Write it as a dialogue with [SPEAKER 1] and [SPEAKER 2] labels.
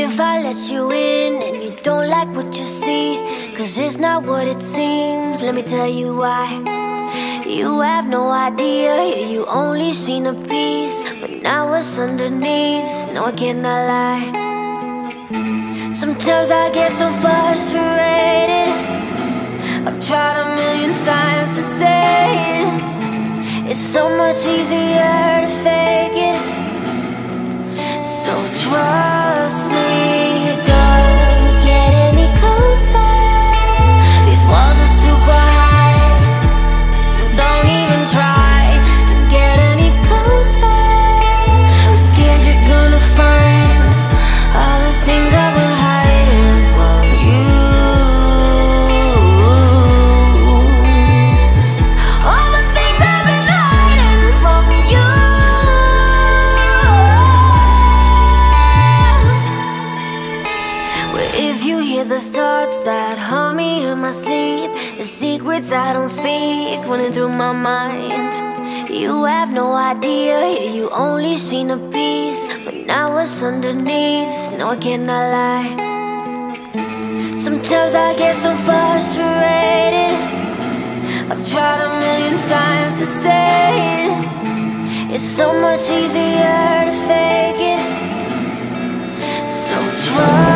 [SPEAKER 1] if I let you in and you don't like what you see? 'Cause it's not what it seems, let me tell you why. You have no idea, yeah, you only seen a piece, but now what's underneath, no, I cannot lie. Sometimes I get so frustrated, I've tried a million times to say it. It's so much easier to fake it. So trust me, don't get any closer. These walls are super high, so don't even try to get any closer. I'm scared you're gonna find all the things I've been hiding from you. All the things I've been hiding from you. If you hear the thoughts that haunt me in my sleep, the secrets I don't speak running through my mind, you have no idea, yeah, you only seen a piece, but now what's underneath, no, I cannot lie. Sometimes I get so frustrated, I've tried a million times to say it. It's so much easier to fake it. So try.